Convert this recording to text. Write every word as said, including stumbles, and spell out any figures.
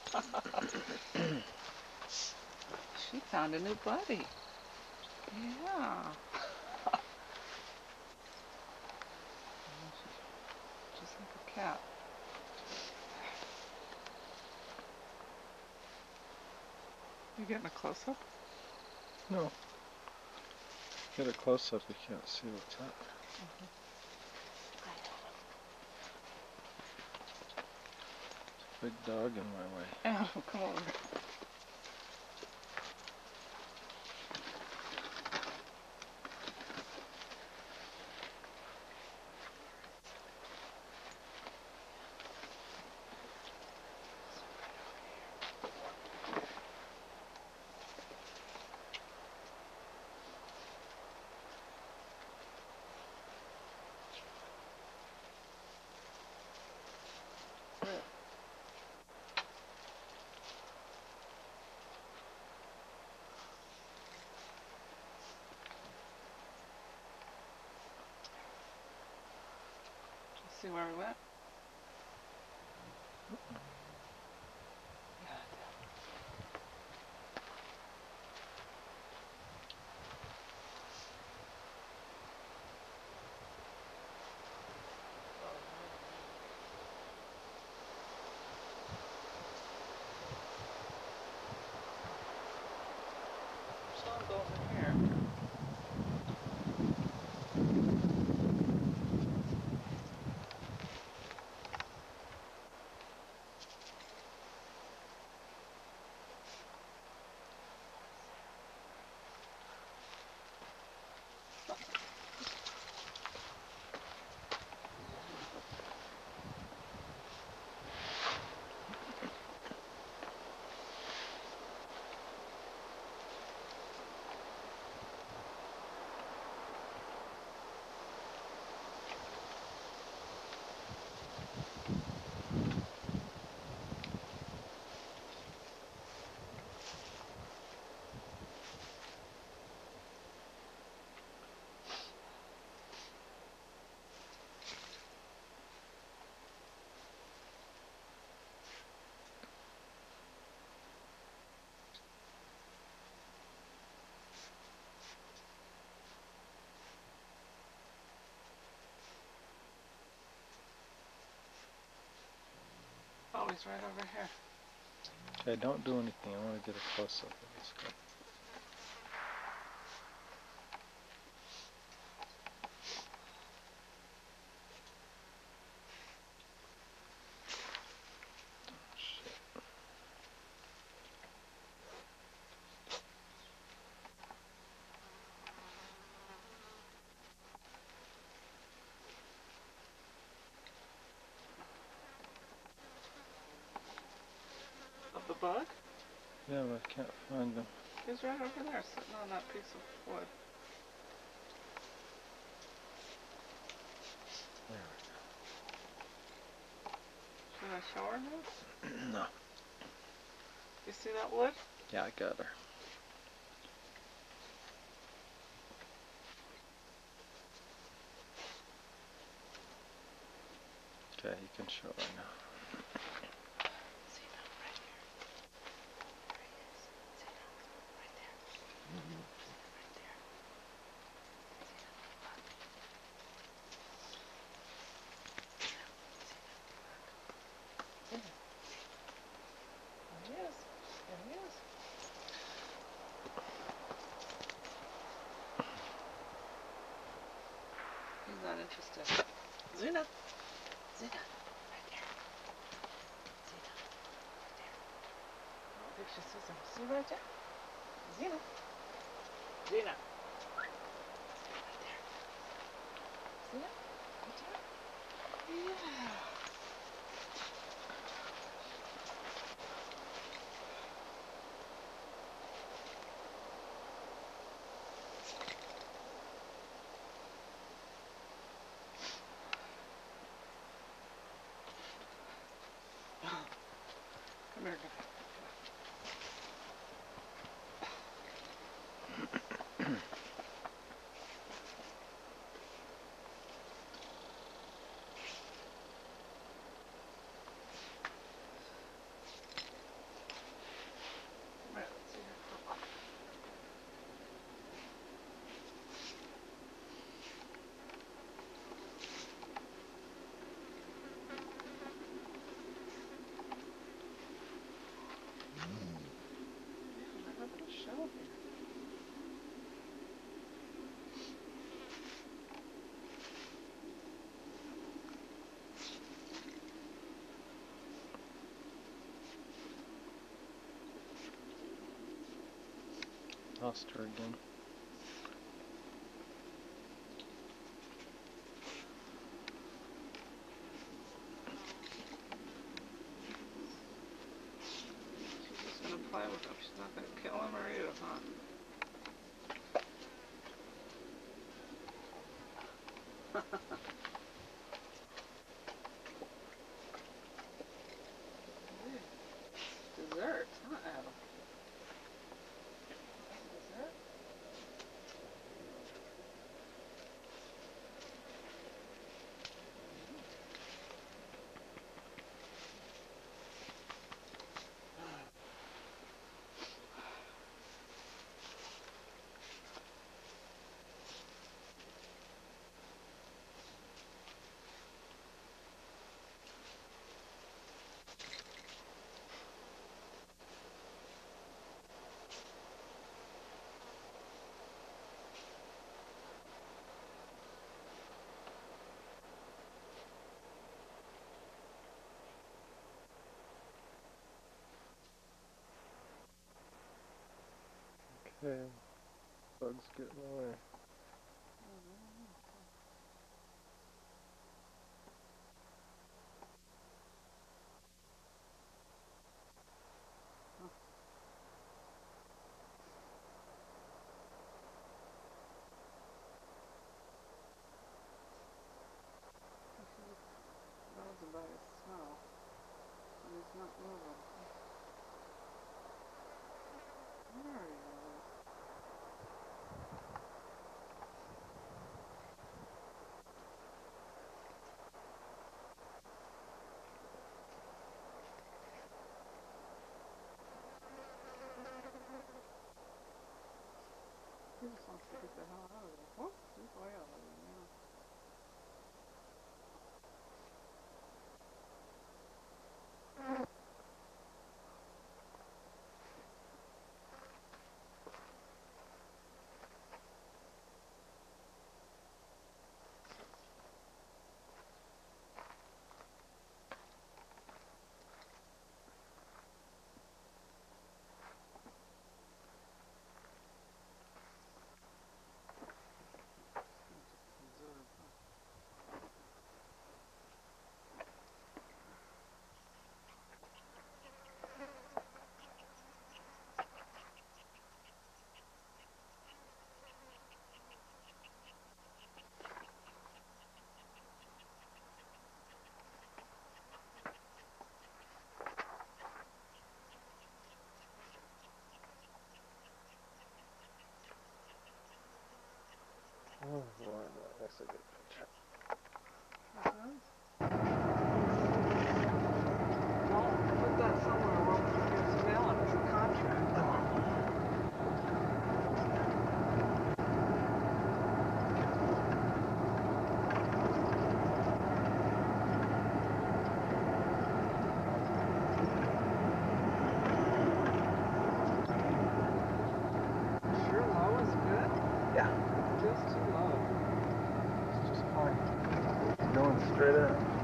She found a new buddy. Yeah. Just like a cat. You getting a close-up? No. Get a close-up, you can't see what's up. Mm-hmm. Big dog in my way. Adam, come over. See where we went? Yeah, Sean goes in here. Oh, he's right over here. Okay, don't do anything. I want to get a close-up of this guy. Of the bug? Yeah, but I can't find him. He's right over there, sitting on that piece of wood. There Should I show her now? we go. No. You see that wood? Yeah, I got her. Okay, you can show her now. See that right here. There he is. See that? Right there. Mm-hmm. Right there. See that bug? See that? See that bug? There he is. There he is. He's not interested. Xena. Xena. Right there. Xena. Right there. I don't think she sees him. See right there? Xena. Xena. Right there. See it? Right there? Yeah. Come here, guy. Lost her again. She's just gonna play with him. She's not gonna kill him or eat him, huh? Dessert, huh, Adam? Dessert? Okay. Bugs getting away. Knows about his smell, and he's not moving. There he is. He just wants to get the hell out of there. Whoop, he's way out of there now. Observe, huh? Oh boy, that's a good picture. Uh-huh. Well, put that somewhere where we can get some mail on as a contract. Sure, low is good? Yeah. Just too low. It's just fine. It's going straight up.